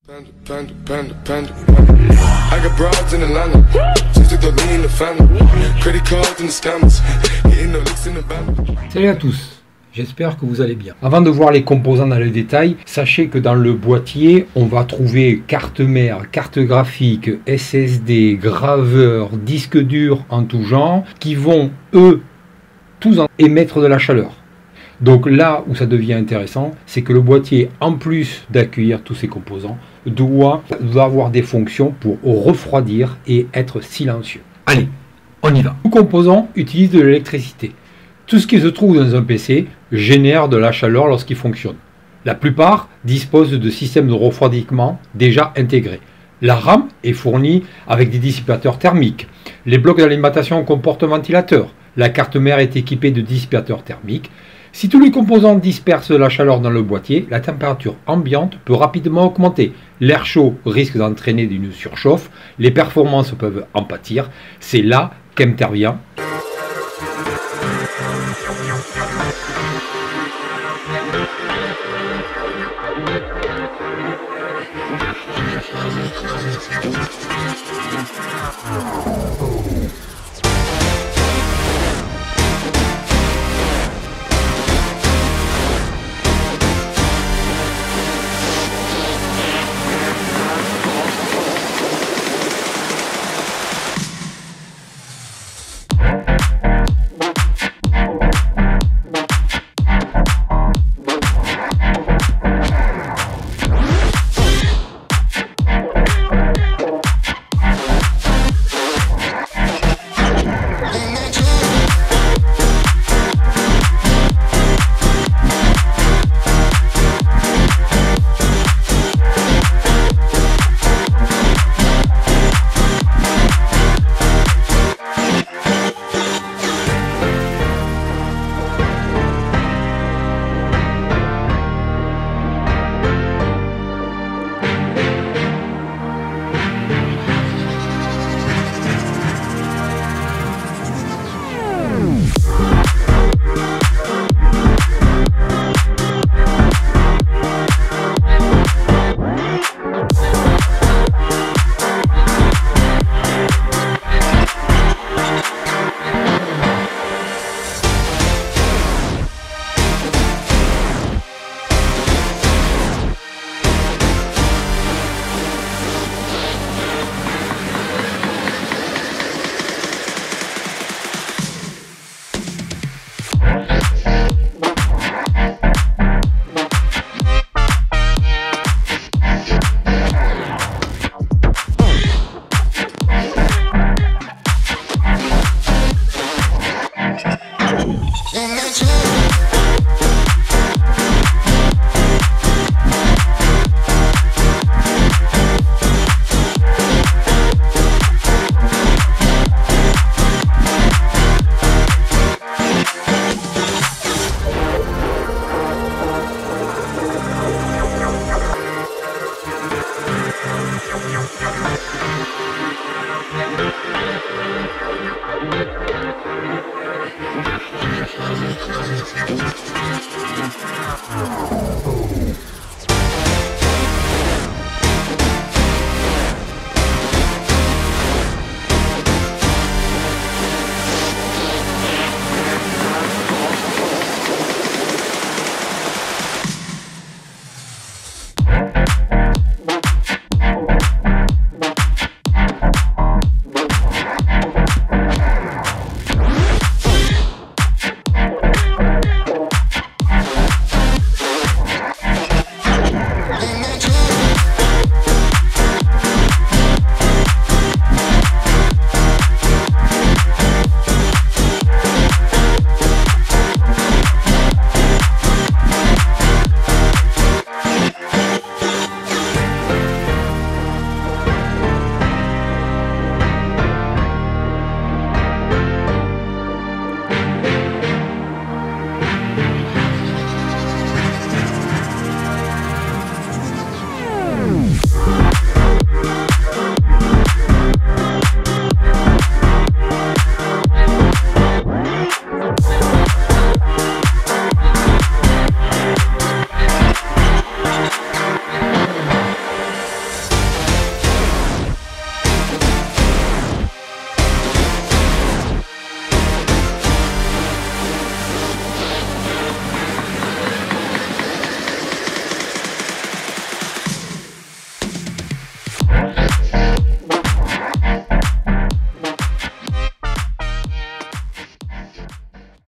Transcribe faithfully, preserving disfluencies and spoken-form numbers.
Salut à tous, j'espère que vous allez bien. Avant de voir les composants dans le détail, sachez que dans le boîtier, on va trouver carte mère, carte graphique, S S D, graveur, disque dur en tout genre, qui vont, eux, tous en émettre de la chaleur. Donc là où ça devient intéressant, c'est que le boîtier, en plus d'accueillir tous ces composants, doit, doit avoir des fonctions pour refroidir et être silencieux. Allez, on y va. Tous composants utilisent de l'électricité. Tout ce qui se trouve dans un P C génère de la chaleur lorsqu'il fonctionne. La plupart disposent de systèmes de refroidissement déjà intégrés. La RAM est fournie avec des dissipateurs thermiques. Les blocs d'alimentation comportent un ventilateur. La carte mère est équipée de dissipateurs thermiques. Si tous les composants dispersent de la chaleur dans le boîtier, la température ambiante peut rapidement augmenter. L'air chaud risque d'entraîner une surchauffe, les performances peuvent en pâtir. C'est là qu'intervient